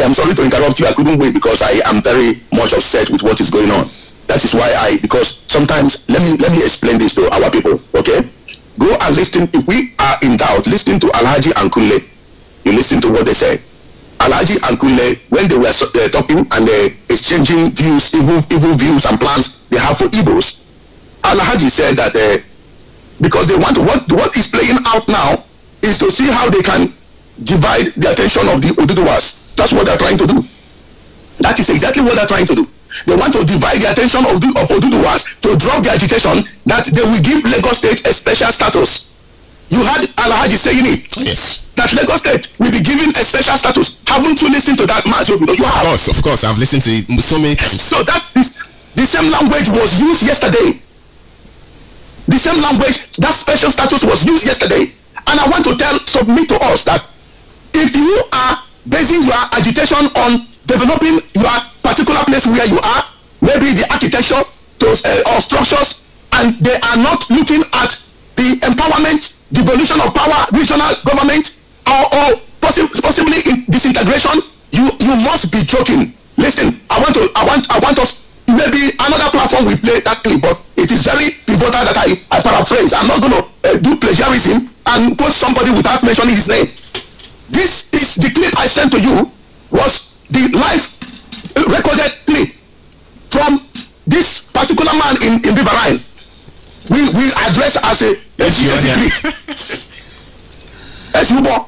am sorry to interrupt you. I couldn't wait because I am very much upset with what is going on. That is why because sometimes, let me explain this to our people, okay? Go and listen. If we are in doubt, listen to Alhaji and Kunle. You listen to what they say. Alhaji and Kunle, when they were talking and exchanging views, evil views and plans they have for Igbos, Alhaji said that because they want to, what is playing out now is to see how they can divide the attention of the Oduduwas. That's what they're trying to do. That is exactly what they're trying to do. They want to divide the attention of Oduduwas to drop the agitation that they will give Lagos State a special status. You heard Alhaji saying it. Yes. That Lagos State will be given a special status. Haven't you listened to that, Mazi Obido? You have. Of course, I've listened to it so many times. So that is the same language was used yesterday. The same language, that special status was used yesterday. And I want to submit to us that if you are basing your agitation on developing your particular place where you are, maybe the architecture or structures, and they are not looking at the empowerment, devolution of power, regional government, or possibly in disintegration, you must be joking. Listen, I want us, maybe another platform will play that clip, but it is very pivotal that I paraphrase. I'm not going to do plagiarism and quote somebody without mentioning his name. This is the clip I sent to you, was the live recorded clip from this particular man in Bibarine. We address as a clip. As you know,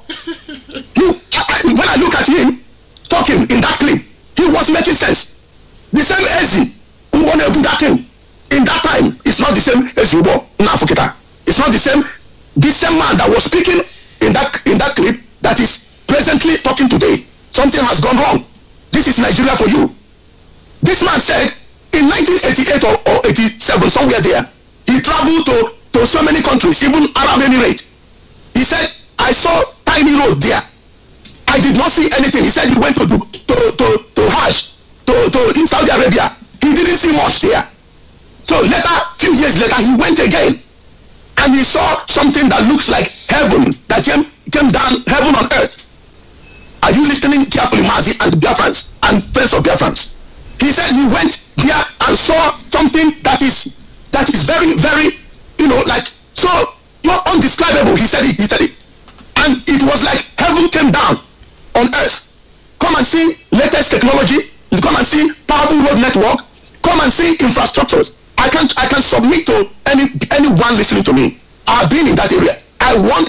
when I look at him talking in that clip, he was making sense. The same Ezi who wanted to do that thing in that time is not the same as Yubo Nafukita. It's not the same man that was speaking in that clip that is presently talking today. Something has gone wrong. This is Nigeria for you. This man said in 1988 or 87, somewhere there, he traveled to so many countries, even Arab Emirates. He said, I saw tiny road there. I did not see anything. He said he went to Hajj, in Saudi Arabia. He didn't see much there. So later, few years later, he went again. And he saw something that looks like heaven, that came down, heaven on earth. Are you listening carefully, Mazi and Biafrans and friends of Biafrans? He said he went there and saw something that is very, very, like, so undescribable. He said it. And it was like heaven came down on earth. Come and see latest technology. Come and see powerful road network. Come and see infrastructures. I can submit to anyone listening to me. I've been in that area. I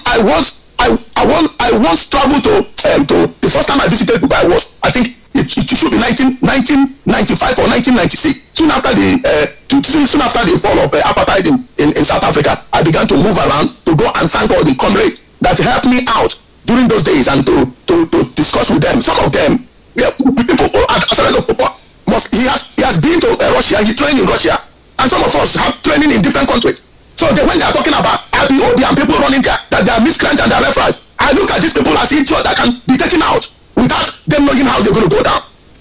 once traveled to the first time I visited Dubai was, I think it should be 1995 or 1996. Soon after the fall of apartheid in South Africa, I began to move around to go and thank all the comrades that helped me out during those days and to discuss with them. Some of them, people he has been to Russia. He trained in Russia, and some of us have training in different countries. So when they are talking about IPOB and people running there, that they are miscreants and they are referees, I look at these people as idiots that can be taken out without them knowing how they're going to go down.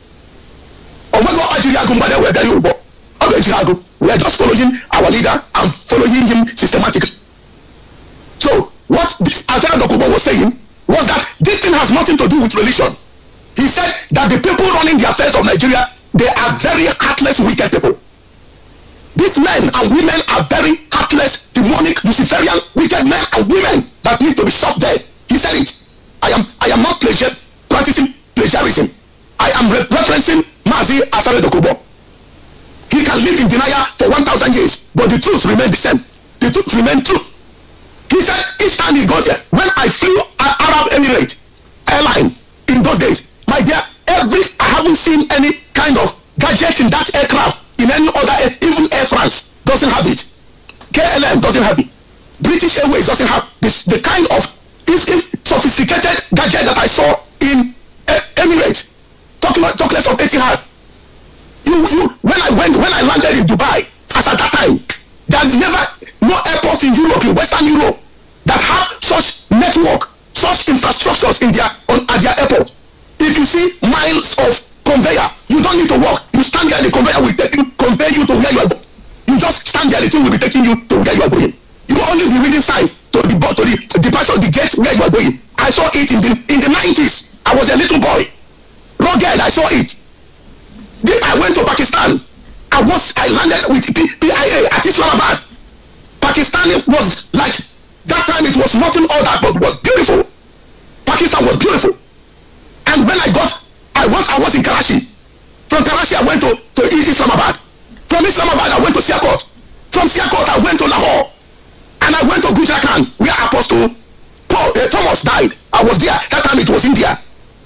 We are just following our leader and following him systematically. So what this Azara Dokubo was saying was that this thing has nothing to do with religion. He said that the people running the affairs of Nigeria, they are very heartless, wicked people. These men and women are very heartless, demonic, Luciferian, wicked men and women that need to be shot dead. He said it. I am not practicing plagiarism. I am referencing Mazi Asare Dokubo. He can live in denial for 1,000 years, but the truth remains the same. The truth remains true. He said each time he goes there, when I flew an Arab Emirates airline in those days, my dear, I haven't seen any kind of gadget in that aircraft in any other, even Air France doesn't have it. KLM doesn't have it. British Airways doesn't have this, the kind of this sophisticated gadget that I saw in Emirates. Talk less of Etihad. When I landed in Dubai, as at that time, there's never no airport in Europe, in Western Europe, that have such network, such infrastructures at their airport. If you see miles of conveyor, you don't need to walk. You stand there, the conveyor will convey you to where you are going. You just stand there, the thing will be taking you to where you are going. You will only be reading sign to the departure, the gate where you are going. I saw it in the 90s. I was a little boy. Rugged I saw it. Then I went to Pakistan. I landed with PIA at Islamabad. Pakistan was like, that time it was nothing all that, but it was beautiful. Pakistan was beautiful. And when I was in Karachi. From Karachi I went to Islamabad. From Islamabad I went to Sialkot. From Sialkot I went to Lahore. And I went to Gujarat, where Apostle Thomas died. I was there. That time it was India.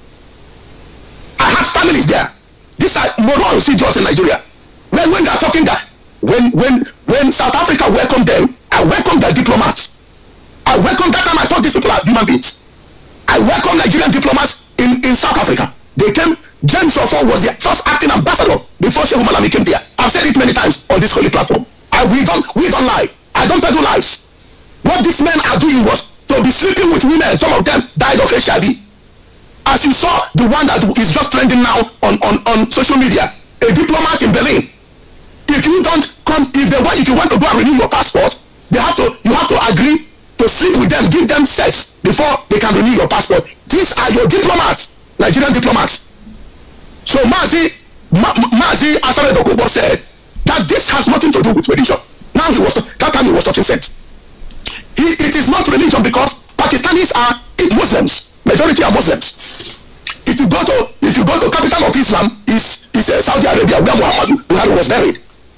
I had families there. These are morons just in Nigeria. When they are talking that, when South Africa welcomed them, I welcomed their diplomats. I welcomed, that time I thought these people are human beings. I welcomed Nigerian diplomats in South Africa. They came. James Ofor was the first acting ambassador before Shehu Malami came there. I've said it many times on this holy platform. We don't lie. I don't peddle lies. What these men are doing was to be sleeping with women. Some of them died of HIV. As you saw, the one that is just trending now on social media, a diplomat in Berlin. If you don't come, if you want to go and renew your passport, you have to agree to sleep with them, give them sex before they can renew your passport. These are your diplomats, Nigerian diplomats. So Mazi Asare Dokubo said that this has nothing to do with religion. Now that time he was talking sense. It is not religion because Pakistanis are Muslims. Majority are Muslims. If you go to capital of Islam is Saudi Arabia, where Muhammad Buhari was buried.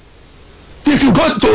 If you go to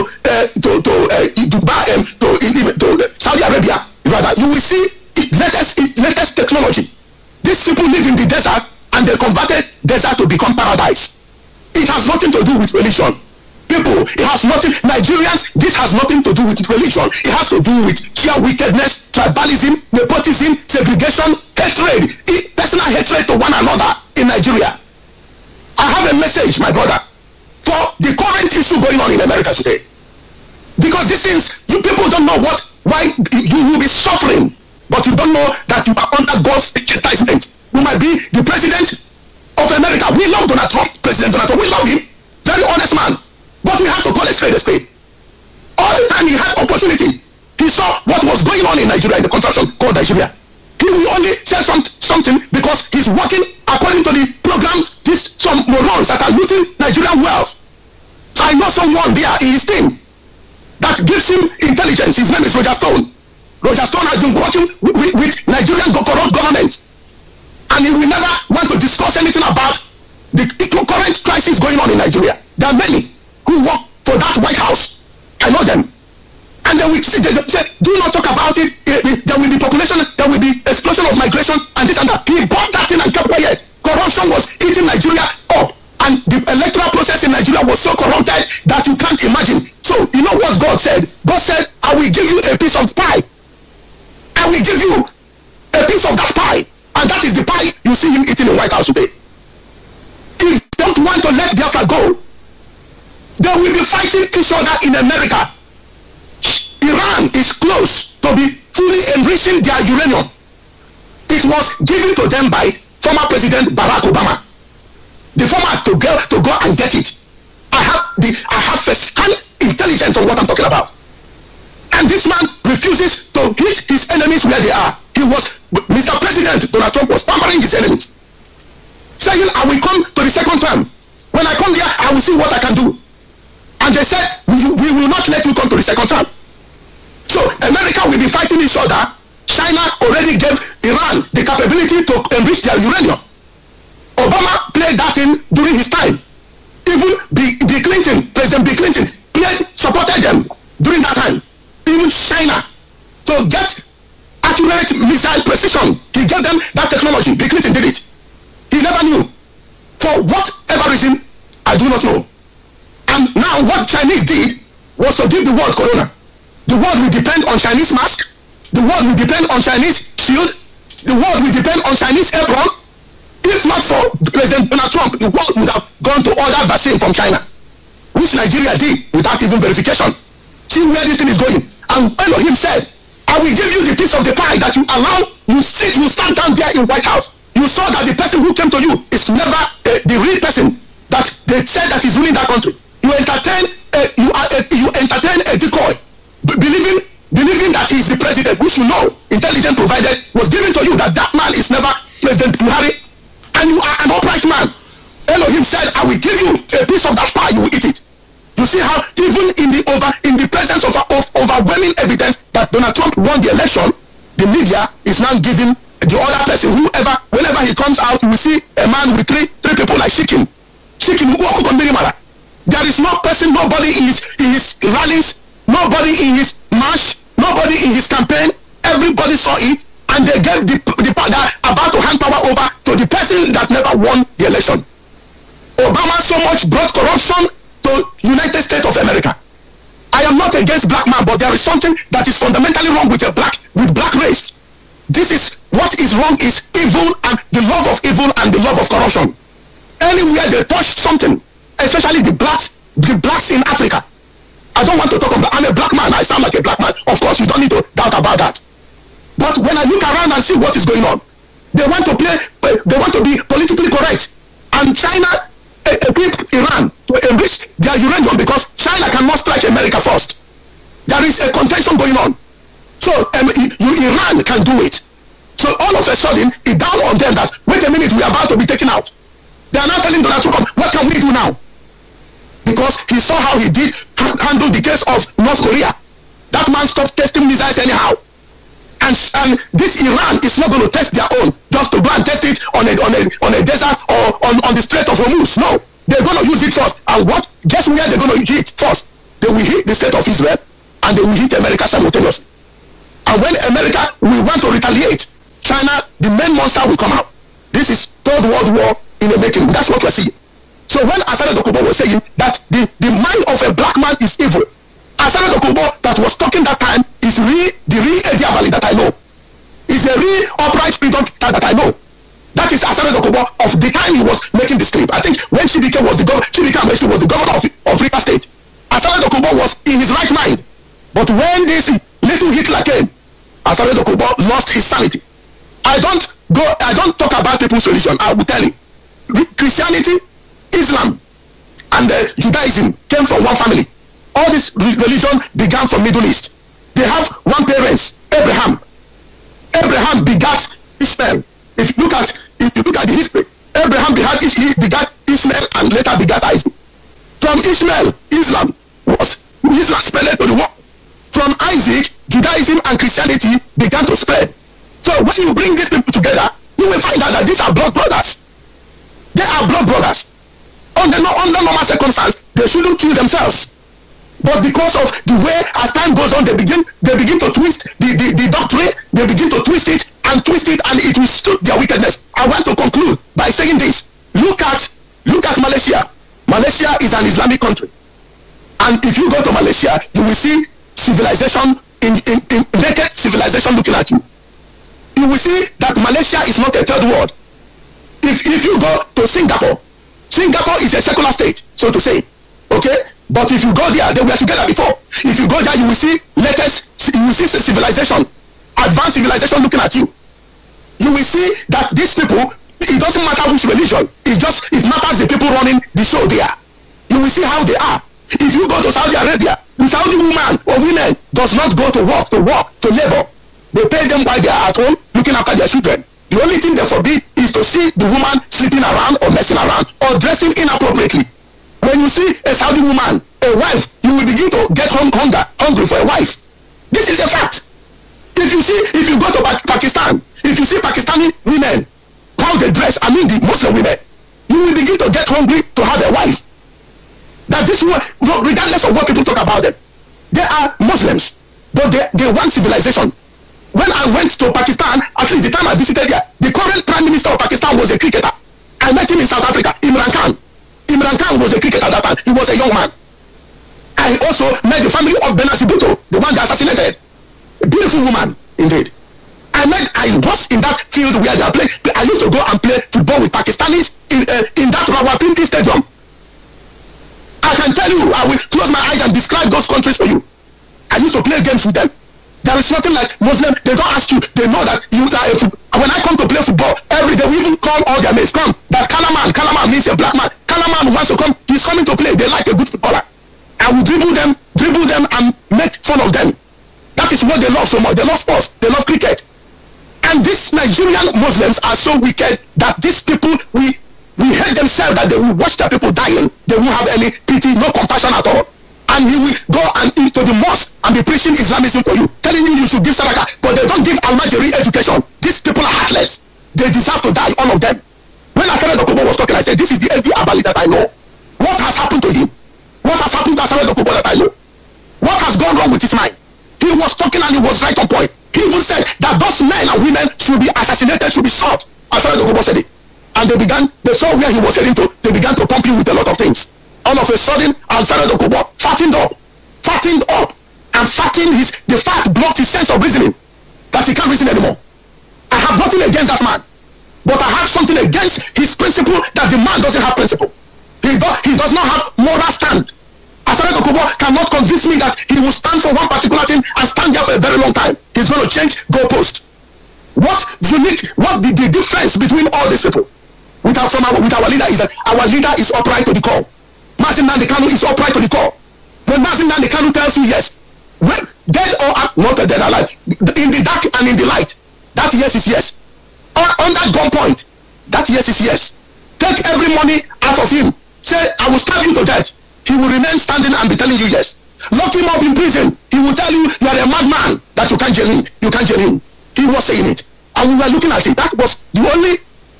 Dubai, to Saudi Arabia, rather, you will see latest technology. These people live in the desert and they converted desert to become paradise. It has nothing to do with religion. People, it has nothing. Nigerians, this has nothing to do with religion. It has to do with sheer wickedness, tribalism, nepotism, segregation, hatred, personal hatred to one another in Nigeria. I have a message, my brother, for the current issue going on in America today. Because these things, you people don't know why you will be suffering, but you don't know that you are under God's chastisement. You might be the president of America. We love Donald Trump, President Donald Trump. We love him. Very honest man. But we have to call a spade a spade. All the time he had opportunity, he saw what was going on in Nigeria, in the contraption called Nigeria. He will only say something because he's working according to the programs, some morons that are looting Nigerian wealth. I know someone there in his team that gives him intelligence. His name is Roger Stone. Roger Stone has been working with Nigerian corrupt government. And he will never want to discuss anything about the current crisis going on in Nigeria. There are many who work for that White House. I know them. And then we say, do not talk about it. There will be population, there will be explosion of migration, and this and that. He bought that thing and kept quiet. Corruption was eating Nigeria up. And the electoral process in Nigeria was so corrupted that you can't imagine. So, you know what God said? God said, I will give you a piece of pie. I will give you a piece of that pie. And that is the pie you see him eating in White House today. If you don't want to let Biafra go, they will be fighting each other in America. Iran is close to be fully enriching their uranium. It was given to them by former President Barack Obama. The former to go and get it. I have first-hand intelligence on what I'm talking about. And this man refuses to hit his enemies where they are. Mr. President Donald Trump was pampering his enemies, saying, I will come to the second term. When I come there, I will see what I can do. And they said, we will not let you come to the second term. So America will be fighting each other. China already gave Iran the capability to enrich their uranium. Obama played that in during his time. Even President Bill Clinton supported them during that time. Even China, to get accurate missile precision, he gave them that technology. Bill Clinton did it. He never knew. For whatever reason, I do not know. And now what Chinese did was to give the world corona. The world will depend on Chinese mask. The world will depend on Chinese shield. The world will depend on Chinese apron. If not for President Donald Trump, the world would have gone to order vaccine from China, which Nigeria did without even verification. See where this thing is going. And Elohim said, I will give you the piece of the pie that you allow, you stand down there in White House. You saw that the person who came to you is never the real person that they said that is ruling that country. You entertain a decoy, believing that he is the president, which you know, intelligence provided, was given to you that man is never President Buhari, and you are are an upright man. Elohim said, I will give you a piece of that pie, you will eat it. You see how even in the presence of overwhelming evidence that Donald Trump won the election, the media is now giving the other person, whenever he comes out, you will see a man with three people like Shikin. There is no person, nobody in his rallies, nobody in his march, nobody in his campaign. Everybody saw it, and they gave the about to hand power over to the person that never won the election. Obama so much brought corruption to United States of America. I am not against black man, but there is something that is fundamentally wrong with black race. This is what is wrong is evil and the love of evil and the love of corruption. Anywhere they touch something, especially the blacks in Africa. I don't want to talk about. I'm a black man. I sound like a black man. Of course, you don't need to doubt about that. But when I look around and see what is going on, they want to be politically correct, and China equipped Iran to enrich their uranium because China cannot strike America first. There is a contention going on. So Iran can do it. So all of a sudden, it dawned on them that, wait a minute, we are about to be taken out. They are now telling Donald Trump, what can we do now? Because he saw how he did handle the case of North Korea. That man stopped testing missiles anyhow. And this Iran is not going to test their own just to go and test it on a desert or on the Strait of Hormuz. No, they're going to use it first. And guess where they're going to hit first? They will hit the state of Israel, and they will hit America simultaneously. And when America will want to retaliate, China, the main monster, will come out. This is Third World War in the making. That's what we're seeing. So when Asare Dokubo was saying that the mind of a black man is evil, Asare Dokubo that was talking that time is the real Eddie Abali that I know. Is a real upright freedom that I know. That is Asare Dokubo of the time he was making the clip. I think when Chibike was the governor, was the governor of Rivers State. Asare Dokubo was in his right mind. But when this little Hitler came, Asare Dokubo lost his sanity. I don't talk about people's religion. I will tell you. Christianity, Islam, and Judaism came from one family. All this religion began from Middle East. They have one parents, Abraham. Abraham begat Ishmael. If you look at the history, Abraham begat Ishmael and later begat Isaac. From Ishmael, Islam spread to the world. From Isaac, Judaism and Christianity began to spread. So when you bring these people together, you will find out that these are blood brothers. They are blood brothers. Under normal circumstances, they shouldn't kill themselves. But because of the way as time goes on, they begin to twist the doctrine, they begin to twist it, and it will suit their wickedness. I want to conclude by saying this. Look at Malaysia. Malaysia is an Islamic country. And if you go to Malaysia, you will see civilization in naked civilization looking at you. You will see that Malaysia is not a third world. If you go to Singapore is a secular state, so to say. Okay? But if you go there, they were together before. If you go there, you will see civilization, advanced civilization looking at you. You will see that these people, it doesn't matter which religion, it matters the people running the show there. You will see how they are. If you go to Saudi Arabia, the Saudi woman or women does not go to work, to labor. They pay them while they are at home looking after their children. The only thing they forbid is to see the woman sleeping around or messing around or dressing inappropriately. When you see a Saudi woman, a wife, you will begin to get hungry for a wife. This is a fact. If you go to Pakistan, if you see Pakistani women, how they dress, I mean the Muslim women, you will begin to get hungry to have a wife. That this woman, regardless of what people talk about them, they are Muslims, but they want civilization. When I went to Pakistan, at least the time I visited there, the current Prime Minister of Pakistan was a cricketer. I met him in South Africa, Imran Khan. Imran Khan was a cricketer at that time. He was a young man. I also met the family of Benazir Bhutto, the one that assassinated. A beautiful woman, indeed. I was in that field where they are playing. I used to go and play football with Pakistanis in that Rawalpindi Stadium. I can tell you, I will close my eyes and describe those countries for you. I used to play games with them. There is nothing like Muslim. They don't ask you. They know that you are a football. When I come to play football, every day we even call all their mates. Come. That Kalaman. Kalaman means a black man. Kalaman wants to come. He's coming to play. They like a good footballer. I will dribble them and make fun of them. That is what they love so much. They love sports. They love cricket. And these Nigerian Muslims are so wicked that these people, we We hate themselves that they will watch their people dying. They won't have any pity, no compassion at all. And he will go and into the mosque and be preaching Islamism for you, telling you you should give sadaqah, but they don't give Almajiri education. These people are heartless. They deserve to die, all of them. When Asare Dokubo was talking, I said, this is the empty Abali that I know. What has happened to him? What has happened to Asare Dokubo that I know? What has gone wrong with his mind? He was talking and he was right on point. He even said that those men and women should be assassinated, should be shot. Asare Dokubo said it. And they saw where he was heading to. They began to pump him with a lot of things. All of a sudden, Asare Dokubo fattened up, and the fat blocked his sense of reasoning, that he can't reason anymore. I have nothing against that man, but I have something against his principle, that the man doesn't have principle. He does not have moral stand. Asare Dokubo cannot convince me that he will stand for one particular thing and stand there for a very long time. He's going to change goalpost. What the difference between all these people with our leader is that our leader is upright to the core. Mazi Nnamdi Kanu is upright to the core. When Mazi Nnamdi Kanu tells you yes, when dead or not dead, alive, in the dark and in the light, that yes is yes. Or on that gunpoint, that yes is yes. Take every money out of him. Say, I will stab you to death. He will remain standing and be telling you yes. Lock him up in prison. He will tell you you are a madman, that you can't jail him. You can't jail him. He was saying it. And we were looking at it. That was the only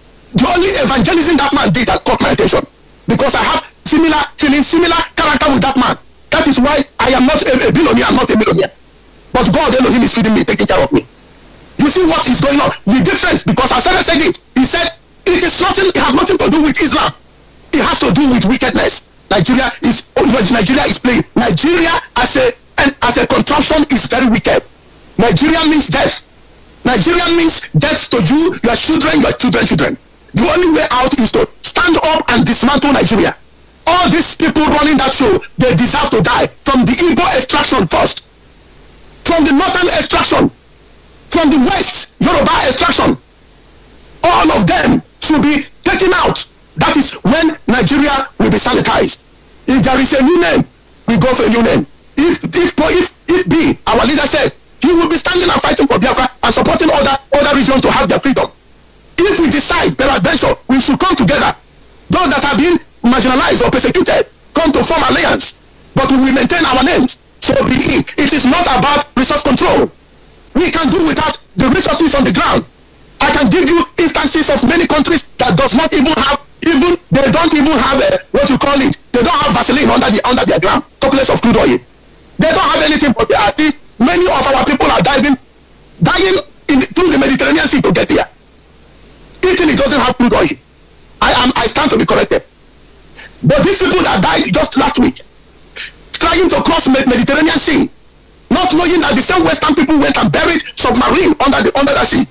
evangelism that man did that caught my attention. Because I have similar character with that man. That is why I am not a billionaire, I'm not a millionaire. But God Elohim is feeding me, taking care of me. You see what is going on? The difference, because Asare said it. He said it has nothing to do with Islam. It has to do with wickedness. Nigeria is playing. Nigeria as a contraption is very wicked. Nigeria means death. Nigeria means death to you, your children, children. The only way out is to stand up and dismantle Nigeria. All these people running that show, they deserve to die. From the Igbo extraction first, from the northern extraction, from the west Yoruba extraction, all of them should be taken out. That is when Nigeria will be sanitized. If there is a new name, we go for a new name. If B, our leader said, he will be standing and fighting for Biafra and supporting other regions to have their freedom. If we decide, peradventure, we should come together. Those that have been marginalized or persecuted come to form alliance, but we will maintain our names. So be it. It is not about resource control. We can do without the resources on the ground. I can give you instances of many countries that does not even have, they don't even have what you call it. They don't have Vaseline under their ground. Talk less of crude oil. They don't have anything, but they are still, many of our people are dying through the Mediterranean Sea to get there. Italy doesn't have crude oil. I stand to be corrected. But these people that died just last week, trying to cross Mediterranean Sea, not knowing that the same Western people went and buried submarine under that sea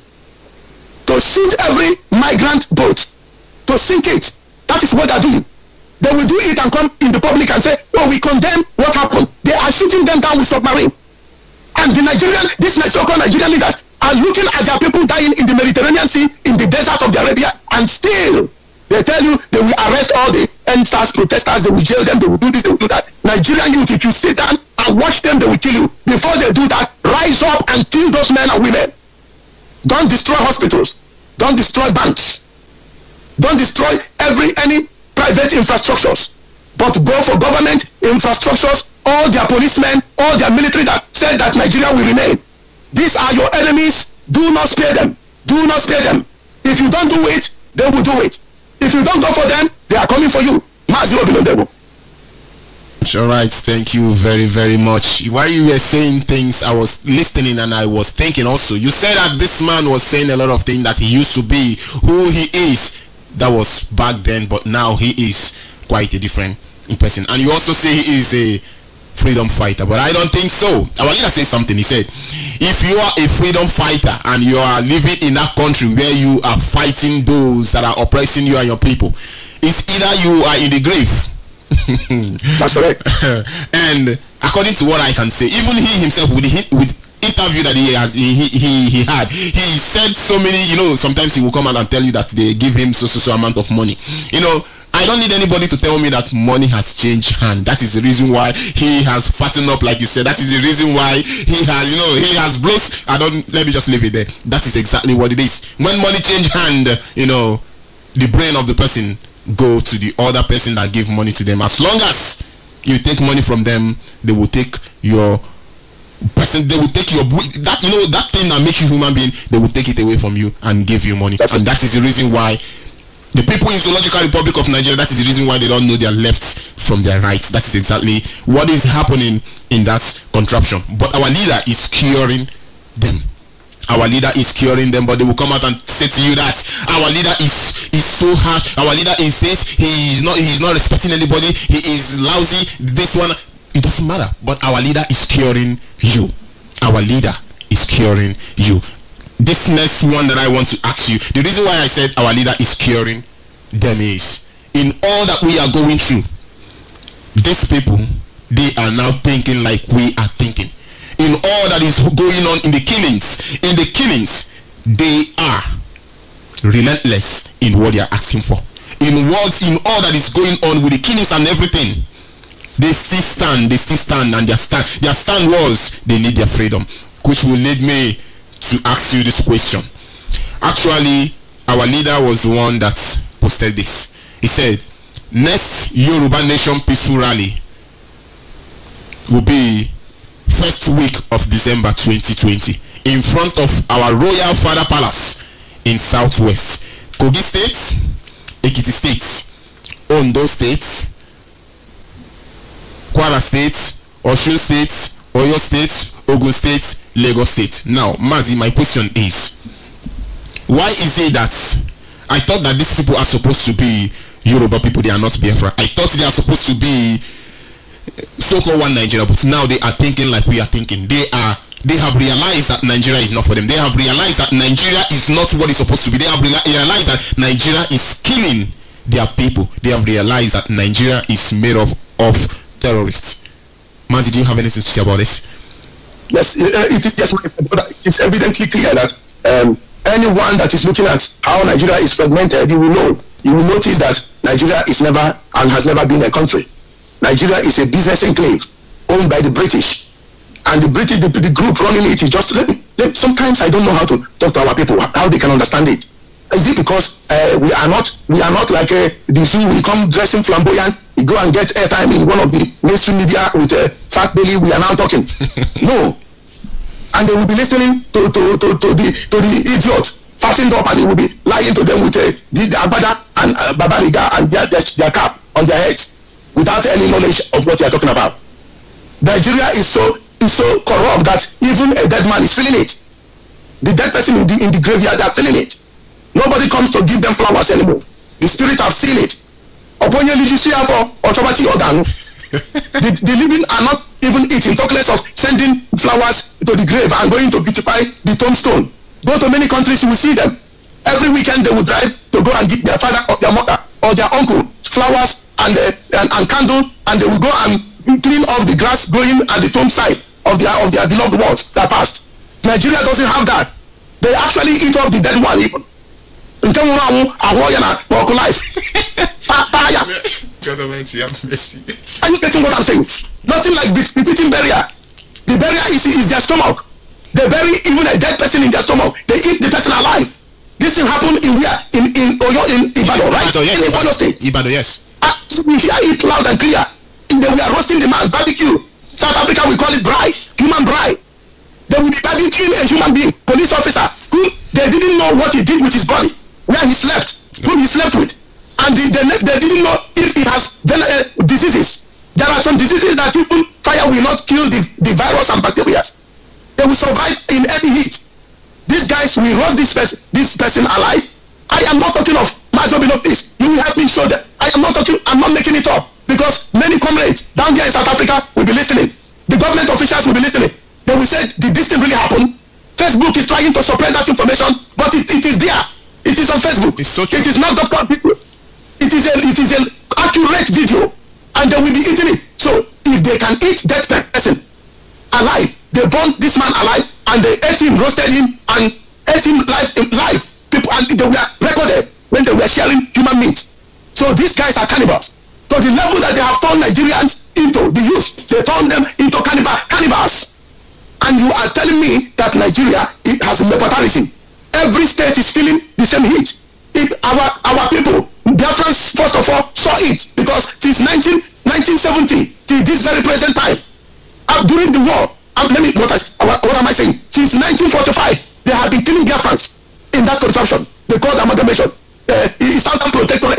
to shoot every migrant boat, to sink it. That is what they are doing. They will do it and come in the public and say, oh, we condemn what happened. They are shooting them down with submarine. And these so-called Nigerian leaders are looking at their people dying in the Mediterranean Sea, in the desert of Arabia, and still they tell you they will arrest all the NSAS protesters, they will jail them, they will do this, they will do that. Nigerian youth, if you sit down and watch them, they will kill you. Before they do that, rise up and kill those men and women. Don't destroy hospitals. Don't destroy banks. Don't destroy any private infrastructures. But go for government infrastructures, all their policemen, all their military that said that Nigeria will remain. These are your enemies. Do not spare them. Do not spare them. If you don't do it, they will do it. If you don't go for them, they are coming for you. All right, thank you very, very much. While you were saying things, I was listening and I was thinking also. You said that this man was saying a lot of things, that he used to be who he is. That was back then, but now he is quite a different person. And you also say he is a freedom fighter, but I don't think so. Our leader said something. He said, if you are a freedom fighter and you are living in that country where you are fighting those that are oppressing you and your people, it's either you are in the grave. That's correct. And according to what I can say, even he himself with interview that he had, he said so many, sometimes he will come out and tell you that they give him so amount of money. I don't need anybody to tell me that money has changed hand. That is the reason why he has fattened up, like you said. That is the reason why he has, he has blows. Let me just leave it there. That is exactly what it is. When money change hand, the brain of the person go to the other person that gave money to them. As long as you take money from them, they will take your person, they will take your that, you know, that thing that makes you human being, they will take it away from you and give you money. And that is the reason why the people in Zoological Republic of Nigeria, that is the reason why they don't know their lefts from their rights. That is exactly what is happening in that contraption. But our leader is curing them. Our leader is curing them, but they will come out and say to you that our leader is so harsh. Our leader is this. He's not respecting anybody. He is lousy. This one, it doesn't matter. But our leader is curing you. Our leader is curing you. This next one that I want to ask you, the reason why I said our leader is curing them is, in all that we are going through, these people, they are now thinking like we are thinking. In all that is going on in the killings, they are relentless in what they are asking for. In all that is going on with the killings and everything, they still stand, and their stand was they need their freedom, which will lead me to ask you this question. Actually, our leader was the one that posted this. He said, next Yoruba Nation peaceful rally will be first week of December 2020 in front of our Royal Father Palace in Southwest, Kogi State, Ekiti State, Ondo State, Kwara State, Osun State, Oyo State, Ogun State, Lagos State. Now, Mazi, my question is, why is it that I thought that these people are supposed to be Yoruba people, they are not Biafra? I thought they are supposed to be so-called one Nigeria, but now they are thinking like we are thinking. They have realized that Nigeria is not for them. They have realized that Nigeria is not what it's supposed to be. They have realized that Nigeria is killing their people. They have realized that Nigeria is made of terrorists. Mazi, do you have anything to say about this? Yes, it is. Yes, it's evidently clear that anyone that is looking at how Nigeria is fragmented, you will notice that Nigeria is never and has never been a country. Nigeria is a business enclave owned by the British, and the group running it is just. Sometimes I don't know how to talk to our people, how they can understand it. Is it because we are not like the zoo? We come dressing flamboyant, we go and get airtime in one of the mainstream media with Fat Belly. We are now talking. No, and they will be listening to the idiot fattened up, and they will be lying to them with the Abada and Babariga and their cap on their heads, without any knowledge of what you are talking about. Nigeria is so corrupt that even a dead man is feeling it. The dead person in the graveyard, they are feeling it. Nobody comes to give them flowers anymore. The spirits have seen it. The living are not even eating, talk less of sending flowers to the grave and going to beautify the tombstone. Go to many countries, you will see them. Every weekend they will drive to go and give their father or their mother or their uncle flowers and candle, and they will go and clean off the grass growing at the tomb side of their beloved ones that passed. Nigeria doesn't have that. They actually eat off the dead one even. Are you getting what I'm saying? Nothing like this. It's eating burial. The burial is their stomach. They bury even a dead person in their stomach. They eat the person alive. This thing happened in where? In Oyo, in Ibadan, right? Ibadan, yes. In Oyo State. Ibadan, yes. We hear it loud and clear. We are roasting the man, barbecue. South Africa, we call it braai, human braai. They will be barbecuing a human being, police officer, who they didn't know what he did with his body, where he slept, whom he slept with. And they didn't know if he has diseases. There are some diseases that even fire will not kill the virus and bacteria. They will survive in heavy heat. These guys will roast this person alive. I am not talking of Mazobino, please. You will help me show that. I'm not making it up. Because many comrades down there in South Africa will be listening. The government officials will be listening. They will say, did this thing really happen? Facebook is trying to suppress that information, but it is there. It is on Facebook. It is not doctored people. It is an accurate video, and they will be eating it. So if they can eat that person alive, they burned this man alive, and they ate him, roasted him, and ate him live. People, and they were recorded when they were sharing human meat. So these guys are cannibals. To the level that they have turned Nigerians into, the youth, they turned them into cannibals. And you are telling me that Nigeria, it has nepotism. Every state is feeling the same heat. Our people, Biafrans first of all saw it, because since 1970 till this very present time, during the war, what am I saying? Since 1945, they have been killing Biafrans in that contraption. They call amalgamation. Eastern Protectorate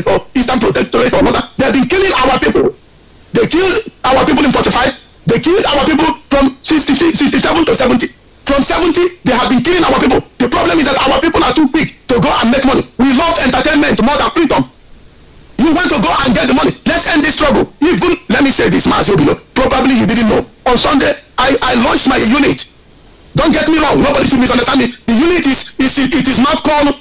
or whatever. They have been killing our people. They killed our people in 45. They killed our people from 67 to 70. From 70, they have been killing our people. The problem is that our people are too quick to go and make money. We love entertainment more than freedom. You want to go and get the money. Let's end this struggle. Even, let me say this, Master, probably you didn't know. On Sunday, I launched my unit. Don't get me wrong. Nobody should misunderstand me. The unit is not called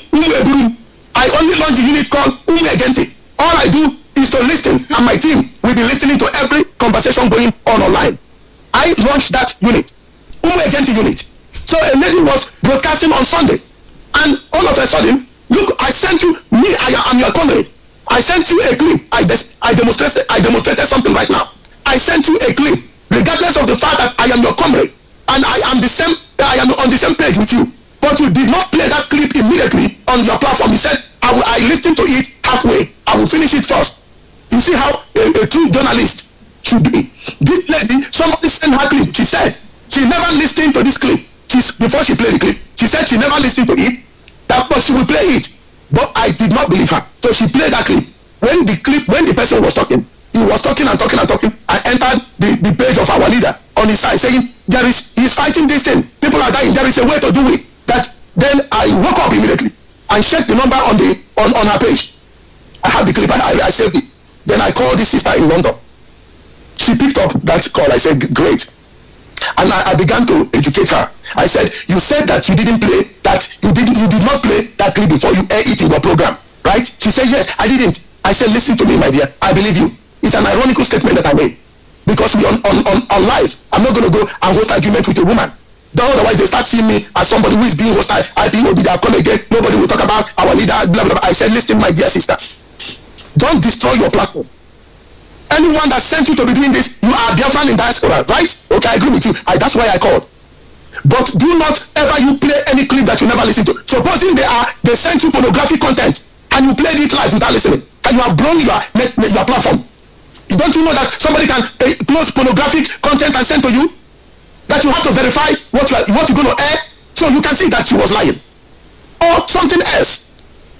Umu. I only launched a unit called Umu Agenti. All I do is to listen, and my team will be listening to every conversation going on online. I launched that unit, Umu Agenti unit. So a lady was broadcasting on Sunday, and all of a sudden, look, I sent you, I am your comrade. I sent you a clip. I demonstrated something right now. I sent you a clip, regardless of the fact that I am your comrade, and I am on the same page with you. But you did not play that clip immediately on your platform. You said, I listened to it halfway. I will finish it first. You see how a true journalist should be. This lady, somebody sent her clip. She said she never listened to this clip. Before she played the clip, she said she never listened to it, but she will play it. But I did not believe her. So she played that clip. When the person was talking, he was talking and talking and talking. I entered the page of our leader on his side saying, he's fighting this thing. People are dying. There is a way to do it. Then I woke up immediately and checked the number on her page. I have the clip. I saved it. Then I called this sister in London. She picked up that call. I said, great. And I began to educate her. I said, you said that you didn't play that, you did not play that clip before you air it in your program, right? She said, yes, I didn't. I said, listen to me, my dear. I believe you. It's an ironical statement that I made. Because we on live, I'm not going to go and host argument with a woman. Otherwise, they start seeing me as somebody who is being hostile. IPOB, they have come again. Nobody will talk about our leader, blah, blah, blah. I said, listen, my dear sister. Don't destroy your platform. Anyone that sent you to be doing this, you are Biafran in diaspora, right? Okay, I agree with you. That's why I called. But do not ever you play any clip that you never listen to. Supposing they sent you pornographic content and you played it live without listening, and you have blown your platform. Don't you know that somebody can close pornographic content and send to you? That you have to verify what you're going to air, so you can see that she was lying. Or something else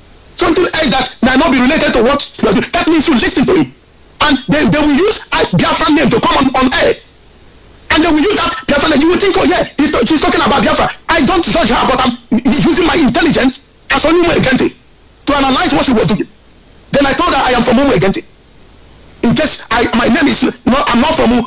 that might not be related to what you are doing. That means you listen to it. And they will use Biafran name to come on air. And they will use that Biafran name. You will think, oh yeah, she's talking about Biafra. I don't judge her, but I'm using my intelligence as Umu Agenti to analyze what she was doing. Then I told her I am from Umu Agenti. In case my name is, I'm not from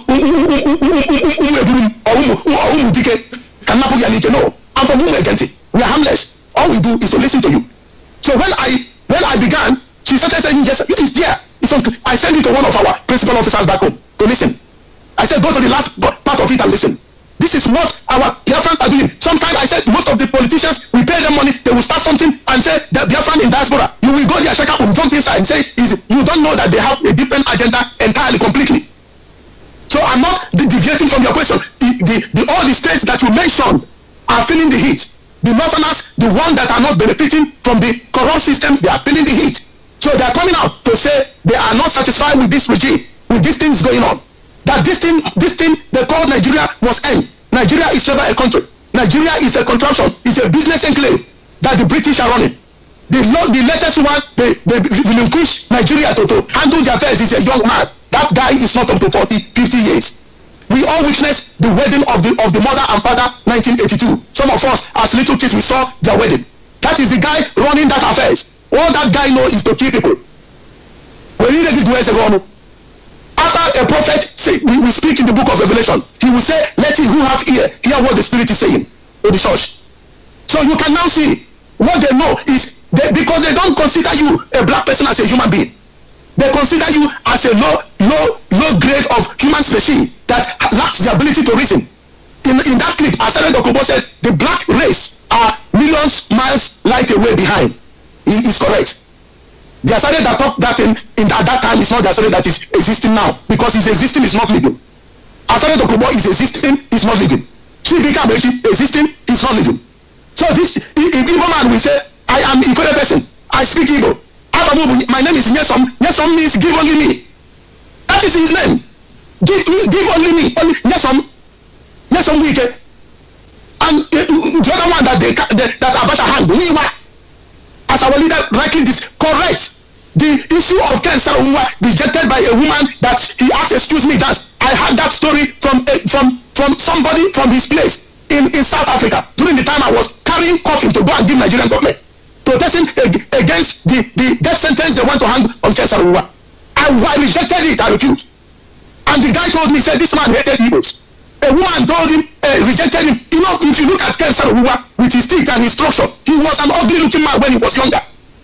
Umu or Umu Dike. No, I'm from Umu Agenti. We are harmless. All we do is to listen to you. So when I began, she started saying, yes, it's there. I sent it to one of our principal officers back home to listen. I said, go to the last part of it and listen. This is what our Biafrans are doing. Sometimes I said, most of the politicians, we pay them money, they will start something and say, the Biafran in diaspora. You will go there, check out, and jump inside and say, you don't know that they have a different agenda entirely, completely. So I'm not deviating from your question. All the states that you mentioned are feeling the heat. The Northerners, the ones that are not benefiting from the corrupt system, they are feeling the heat. So they are coming out to say they are not satisfied with this regime, with these things going on. That this thing they call Nigeria must end. Nigeria is never a country. Nigeria is a contraption. It's a business enclave that the British are running. The latest one, they relinquish Nigeria to handle their affairs is a young man. That guy is not up to 40, 50 years. We all witnessed the wedding of the mother and father 1982. Some of us, as little kids, we saw their wedding. That is the guy running that affairs. All that guy knows is to kill people. When he did it 2 years ago, after a prophet we speak in the book of Revelation, he will say, let him who have ear hear what the Spirit is saying to the church. So you can now see what they know is because they don't consider you a black person as a human being. They consider you as a low grade of human species that lacks the ability to reason. In that clip, Asare Dokubo said the black race are millions miles light away behind. He is correct. The Asare that talked that at that time is not the Asare that is existing now, because his existing is not living. Asare Dokubo is existing, is not living. Chibika Amechi existing, is not living. So this Igbo man will say, I am Igbo person. I speak Igbo. My name is Nyesom. Nyesom means give only me. That is his name. Give only me. Only Nyesom. Nyesom Wike. And the other one that Abacha hanged, as our leader rightly correct. The issue of Ken Saro-Wiwa rejected by a woman that he asked, excuse me, dance. I heard that story from somebody from his place in South Africa during the time I was carrying coffin to go and give Nigerian government, protesting against the death sentence they want to hang on Ken Saro-Wiwa. I rejected it, I refused. And the guy told me, he said, this man hated Igbos. A woman told him, rejected him. You know, if you look at Ken Saro-Wiwa with his teeth and his structure, he was an ugly looking man when he was younger.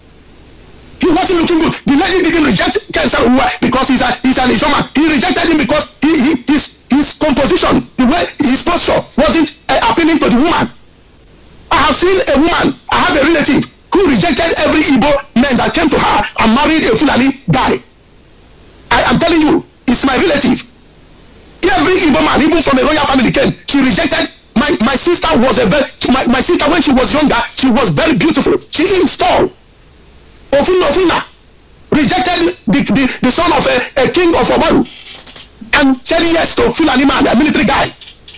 He wasn't looking good. The lady didn't reject Ken Saro-Wiwa because he's an Ijoman. He rejected him because his composition, the way his posture wasn't appealing to the woman. I have seen a woman, I have a relative who rejected every Igbo man that came to her and married a Fulani guy. I am telling you, it's my relative. Every Igbo man, even from a royal family, came. She rejected. My sister was my sister when she was younger. She was very beautiful. She installed. Ofina rejected the son of a king of Obaru and said yes to Fulani man, a military guy.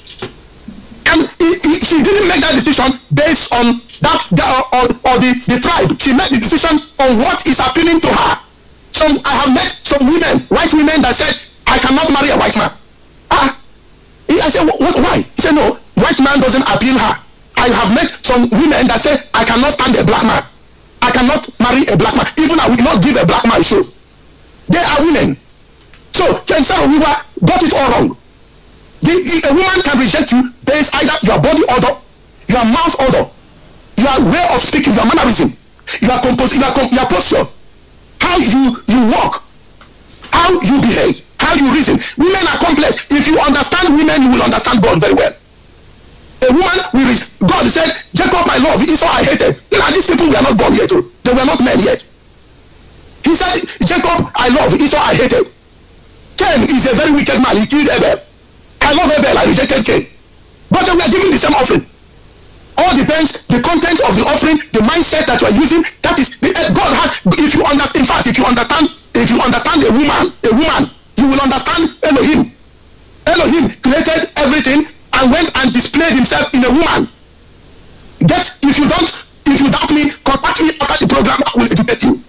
And she didn't make that decision based on that or the tribe. She made the decision on what is appealing to her. I have met some women, white women, that said, I cannot marry a white man. I said, what? Why? He said, no, white man doesn't appeal her. I have met some women that say, I cannot stand a black man. I cannot marry a black man. Even I will not give a black man a show. They are women. So Ken Saro-Wiwa got it all wrong. A woman can reject you based either your body odor, your mouth odor, your way of speaking, your mannerism, your posture, how you walk, how you behave, how you reason. Women are complex. If you understand women, you will understand God very well. A woman will God said, Jacob I love, Esau I hated. Now these people were not born yet. They were not men yet. He said, Jacob I love, Esau I hated. Cain is a very wicked man. He killed Abel. I love Abel, I rejected Cain. But they were giving the same offering. All depends the content of the offering, the mindset that you are using. That is God has. If you understand, in fact, if you understand a woman, you will understand Elohim. Elohim created everything and went and displayed himself in a woman. If you doubt me, contact me after the program. I will educate you.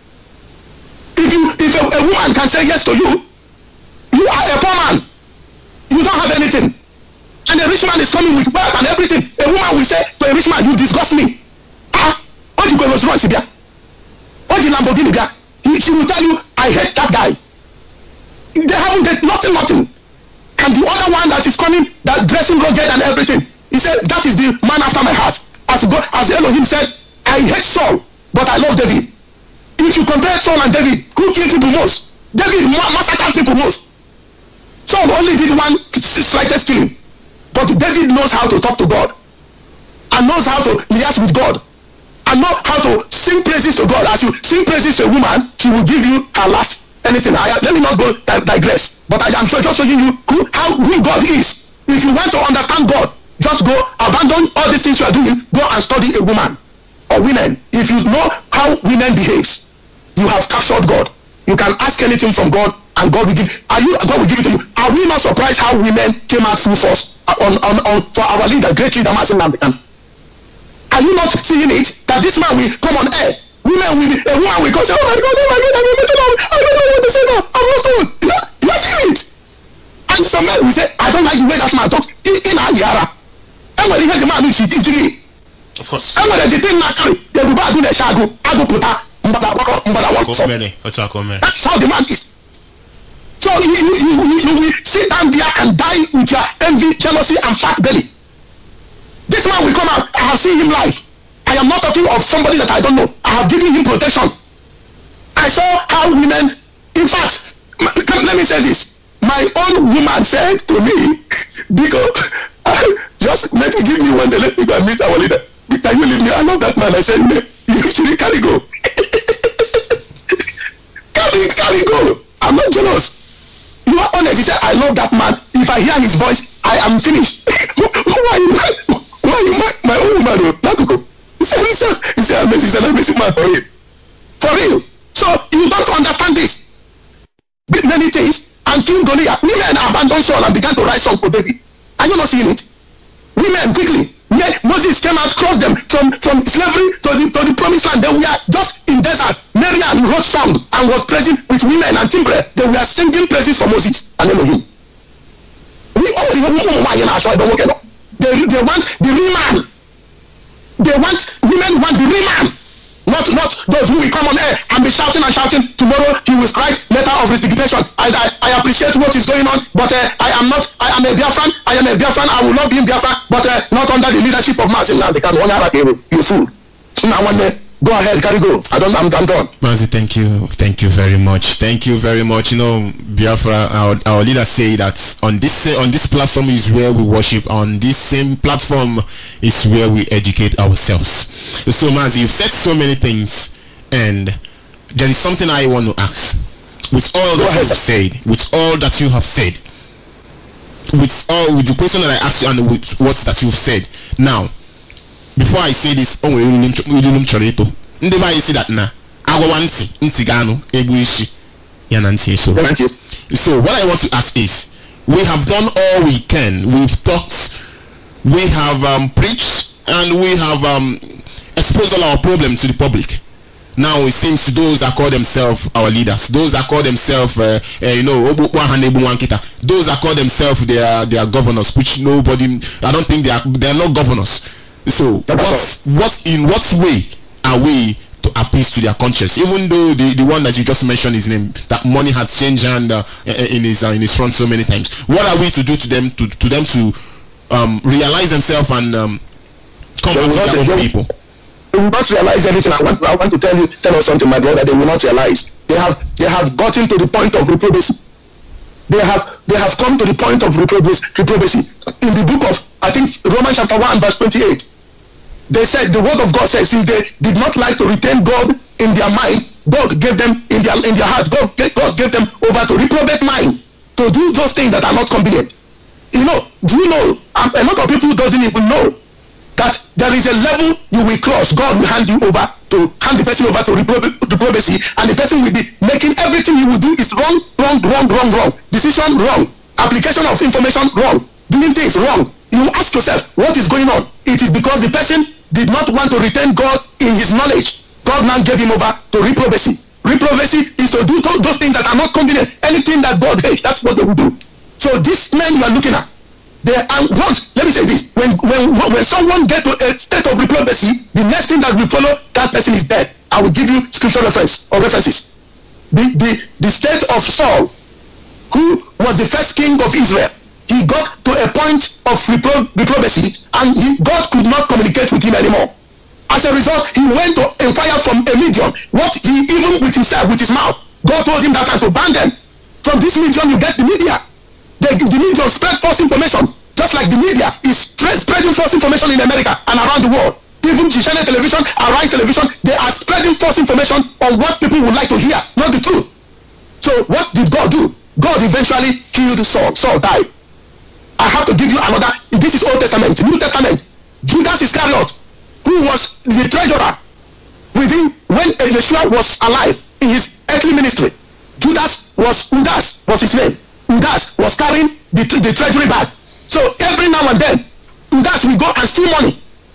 If a woman can say yes to you, you are a poor man. You don't have anything. And a rich man is coming with wealth and everything. A woman will say to a rich man, you disgust me. What you go to Rolls Royce? What the Lamborghini guy? She will tell you, I hate that guy. They haven't got nothing. And the other one that is coming, that dressing rugged and everything, he said, that is the man after my heart. As Elohim said, I hate Saul, but I love David. If you compare Saul and David, who killed people most? David massacred people most. Saul only did one slightest killing. But David knows how to talk to God, and knows how to liaise with God, and know how to sing praises to God. As you sing praises to a woman, she will give you her last anything. Let me not go digress, but I am sure just showing you who God is. If you want to understand God, just go abandon all these things you are doing. Go and study a woman or women. If you know how women behaves, you have captured God. You can ask anything from God, and God will give. God will give it to you. Are we not surprised how women came out full force for our leader, great leader, Mazi Nnamdi Kanu? Are you not seeing it? That this man will come on air. A woman will come say, oh my God, I don't know what to say now. I'm lost one. You are seeing it. And some men will say, I don't like the way that man talks. In Agiara. And when he heard the man who cheated to me. Of course. And when they didn't naturally, they will do the shago. I go put her. That's how the man is. So you will sit down there and die with your envy, jealousy, and fat belly. This man will come out. I have seen him live. I am not talking of somebody that I don't know. I have given him protection. I saw how women, in fact, let me say this. My own woman said to me, because just give me one day, let me go and meet our leader. Can you leave me? I love that man. I said, you actually carry go. carry go. I'm not jealous. You are honest. He said, I love that man. If I hear his voice, I am finished. Why you my own woman? He said, I'm a man for real. For real. So you don't understand this. Many things, and King Goliath, women abandoned Saul and began to write songs for David. Are you not seeing it? Women quickly. Yeah, Moses came out, crossed them from slavery to the promised land. They were just in desert. Miriam wrote song and was praising with women and timbre. They were singing praises for Moses and Elohim. We all they want the real man. Women want the real man. Not those who will come on air and be shouting and shouting. Tomorrow he will write letter of resignation. I appreciate what is going on, but I am a Biafran. I will not be in Biafra, but not under the leadership of Mazi Nnamdi Kanu. You fool. Now go ahead, carry go. I'm done. Mazi, thank you very much. You know, Biafra, our leaders say that on this platform is where we worship. On this same platform is where we educate ourselves. So Mazi, you've said so many things, and there is something I want to ask. With all that you have said, with the question that I asked you and with what that you've said, now, before I say this, so what I want to ask is, we have done all we can. We've talked, we have preached, and we have exposed all our problems to the public. Now it seems to those that call themselves our leaders, those that call themselves those that call themselves their governors, which nobody, I don't think they are not governors. So in what way are we to appeal to their conscience? Even though the one that you just mentioned, his name, that money has changed hand in his front so many times. What are we to do to them to realize themselves and come back to their own people? They will not realize anything. I want to tell us something, my brother. They will not realize. They have gotten to the point of reprobacy. They have come to the point of reprobacy. In the book of, I think, Romans chapter 1 verse 28, they said, the word of God says, since they did not like to retain God in their mind, God gave them in their heart. God gave them over to reprobate mind, to do those things that are not convenient. You know, do you know, a lot of people doesn't even know that there is a level you will cross. God will hand the person over to reprobacy, and the person will be making everything you will do is wrong. Decision wrong. Application of information wrong. Doing things wrong. You ask yourself, what is going on? It is because the person did not want to retain God in his knowledge. God now gave him over to reprobacy. Reprobacy is to do those things that are not convenient. Anything that God hates, that's what they will do. So these men you are looking at, once, let me say this, when someone gets to a state of reprobacy, the next thing that will follow, that person is dead. I will give you scripture references. The state of Saul, who was the first king of Israel, he got to a point of reprobacy, and God could not communicate with him anymore. As a result, he went to inquire from a medium. What he, even with himself, with his mouth, God told him that time to ban them. From this medium, you get the media. The media spread false information, just like the media is spreading false information in America and around the world. Even Channel Television, Arise Television, they are spreading false information on what people would like to hear, not the truth. So what did God do? God eventually killed Saul. Saul died. I have to give you another. This is Old Testament. New Testament. Judas Iscariot, who was the treasurer when Yeshua was alive in his earthly ministry. Udas was his name. Udas was carrying the treasury bag. So every now and then, Udas will go and steal money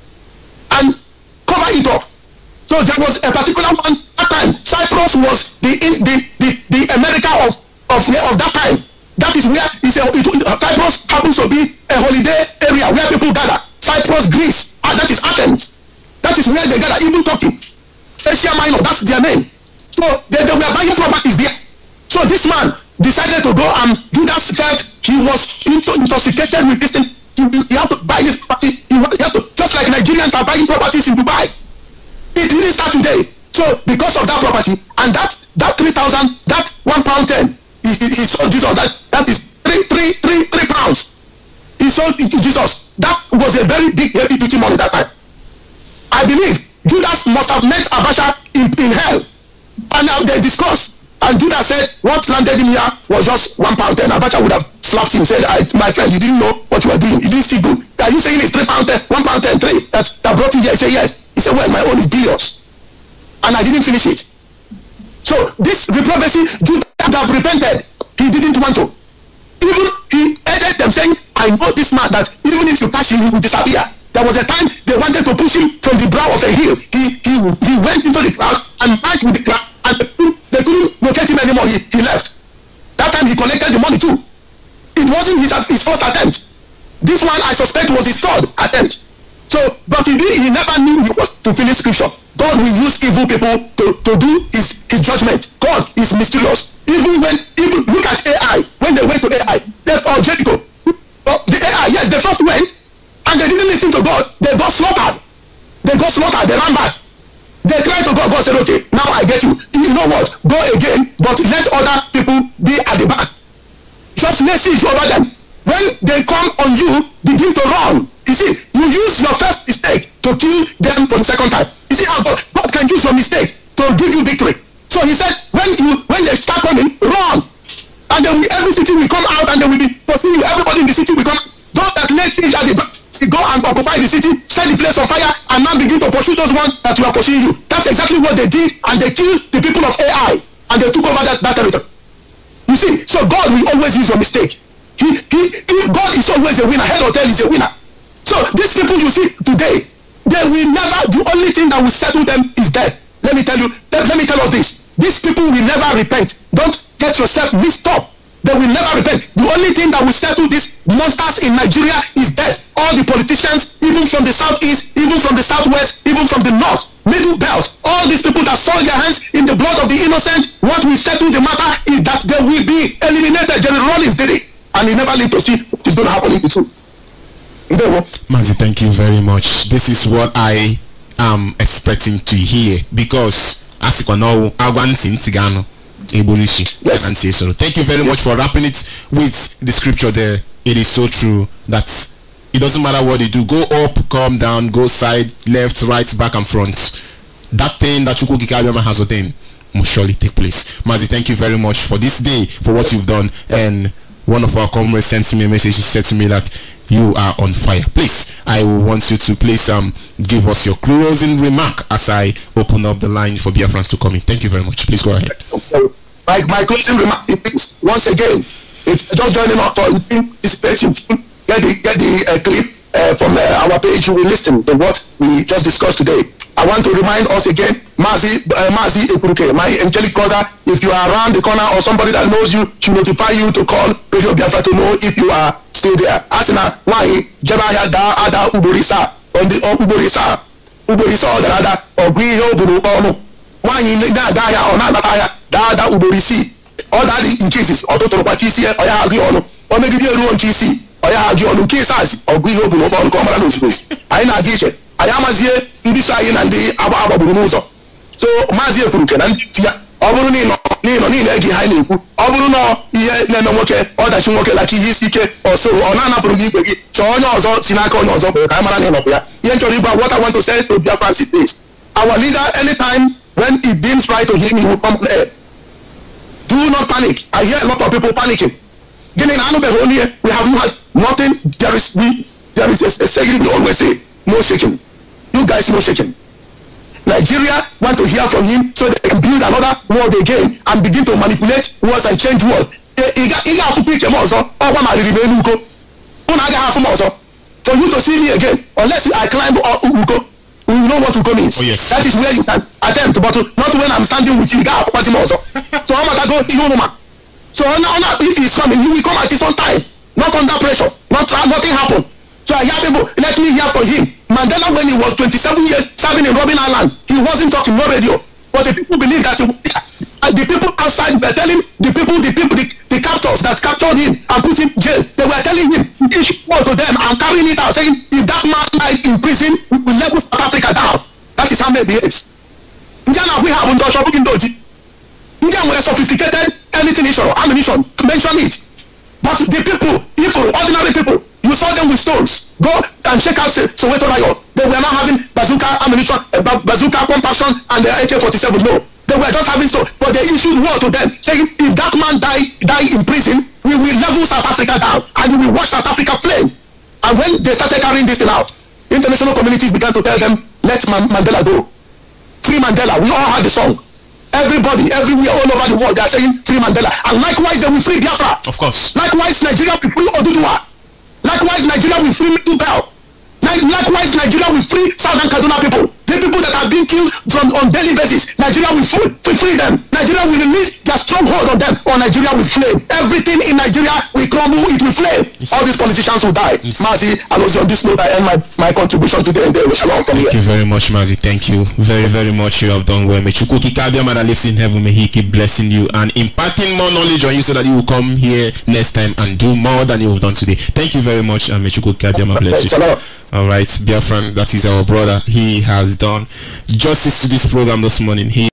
and cover it up. So there was a particular one that time. Cyprus was the America of that time. That is where Cyprus happens to be a holiday area where people gather. Cyprus, Greece, that is Athens. That is where they gather. Even Turkey, Asia Minor, that's their name. So they were buying properties there. So this man decided to go, and Judas felt he was intoxicated with this thing. He had to buy this property. He has to, just like Nigerians are buying properties in Dubai. It didn't start today. So because of that property, and that 3,000, that £1.10, he sold Jesus. That is 3 pounds. He sold it to Jesus. That was a very big, heavy duty money that time. I believe Judas must have met Abacha in hell, and now they discussed. And Judas said, what landed him here was just £1.10. Abacha would have slapped him and said, my friend, you didn't know what you were doing. You didn't see good. Are you saying it's £3.10, £1.10, 3 that brought you here? He said, yes. He said, well, my own is billions. And I didn't finish it. So this reprobacy, Judah would have repented. He didn't want to. Even he aided them saying, I know this man that even if you catch him, he will disappear. There was a time they wanted to push him from the brow of a hill. He went into the crowd and marched with the crowd, and they couldn't locate him anymore. He left. That time he collected the money too. It wasn't his first attempt. This one I suspect was his third attempt. So, but he never knew he was to finish scripture. God will use evil people to do his judgment. God is mysterious. Even look at AI. When they went to AI, Jericho. The AI, yes, they first went and they didn't listen to God. They got slaughtered. They ran back. They cried to God. God said, okay, now I get you. You know what? Go again, but let other people be at the back. Just lay siege over them. When they come on you, begin to run. You see, you use your first mistake to kill them for the second time. You see how God can use your mistake to give you victory. So he said, when they start coming, run. And then every city will come out and they will be pursuing you. Everybody in the city will come. Those that lay siege at the back, go and occupy the city, set the place on fire, and now begin to pursue those ones that were pursuing you. That's exactly what they did, and they killed the people of AI, and they took over that territory. You see, so God will always use your mistake. If God is always a winner, head or tail is a winner. So these people you see today, they will never, the only thing that will settle them is death. Let me tell us this. These people will never repent. Don't get yourself mixed up. They will never repent. The only thing that will settle these monsters in Nigeria is death. All the politicians, even from the southeast, even from the southwest, even from the north, middle belt, all these people that soiled their hands in the blood of the innocent, what will settle the matter is that they will be eliminated. General Rawlings did it, and he never lived to see what is going to happen in the two. Mazi, thank you very much. This is what I am expecting to hear, because as you know, yes. So thank you very much for wrapping it with the scripture there. It is so true that it doesn't matter what they do. Go up, come down, go side, left, right, back and front. That thing that Chukwu Kikabiyama has ordained must surely take place. Mazi, thank you very much for this day, for what you've done. And one of our comrades sent me a message. She said to me that you are on fire. Please, I want you to please give us your closing remark as I open up the line for Biafrans to come in. Thank you very much. Please go ahead. My closing remark is, once again, if you're just joining us for this page, get the clip from our page. You will listen to what we just discussed today. I want to remind us again, Mazi Ekuruke, my angelic brother, if you are around the corner or somebody that knows you should notify you to call Radio Biafra to know if you are still there. Asina, why Jebaya da ada uborisa on the uborisa or the other or green buru or why in that guy or not da uborisi or that increases or total parties here or ya agree on or maybe you on TC or ya agree on cases or green buru or come around those ways. I know this. I am as here in this eye and the Abba Buruzo. So Mazi Ekuruke and Oburunino behind you. Oburuno, or that you work like he is or so or Nana Purugi. So on your Sinako knows of Cameron. What I want to say to Biafrans is this. Our leader, anytime when it deems right to him, he will come there. Do not panic. I hear a lot of people panicking. We have had nothing. There is a saying we always say, no shaking. You guys, no shaking. Nigeria want to hear from him so they can build another world again and begin to manipulate words and change world. For you to see me again, unless I climb Uko, you know what Uko means. Oh, yes. That is where you can attempt, but not when I'm standing with you. So I'm going to go. So if he's coming, he will come at his own time, not under pressure, nothing happen. So I hear people, let me hear from him. Mandela, when he was 27 years serving in Robben Island, he wasn't talking, no radio. But the people believe that the people outside were telling the captors that captured him and put him in jail. They were telling him, he should go to them and carrying it out, saying, if that man died in prison, we will level South Africa down. That is how they behaves. Indiana, we have India were sophisticated, anything issue, ammunition, mention it. But the people, ordinary people, you saw them with stones. Go and check out Soweto Riot. They were not having bazooka ammunition, bazooka pump action, and the AK-47. No, they were just having stones. But they issued word to them saying, if that man die in prison, we will level South Africa down, and we will watch South Africa flame. And when they started carrying this thing out, international communities began to tell them, let Mandela go. Free Mandela. We all had the song. Everybody, everywhere, all over the world, they are saying free Mandela. And likewise, they will free Biafra. Of course. Likewise, Nigeria will free Oduduwa. Likewise, Nigeria will free Tubel. Likewise, Nigeria will free Southern Kaduna people. The people that are being killed on daily basis. Nigeria will free them. Nigeria will release their stronghold on them, or Nigeria will flame. Everything in Nigeria will crumble, it will flame. All these politicians will die. Mazi, I was on this note, I end my contribution today, and they will shalom from here. Thank you very much, Mazi. Thank you very, very much. You have done well. May Chukwuki Kabiama that lives in heaven, may he keep blessing you and imparting more knowledge on you so that you will come here next time and do more than you have done today. Thank you very much, and may Chukwuki Kabiama bless you. All right, Biafran, that is our brother. He has done justice to this program this morning.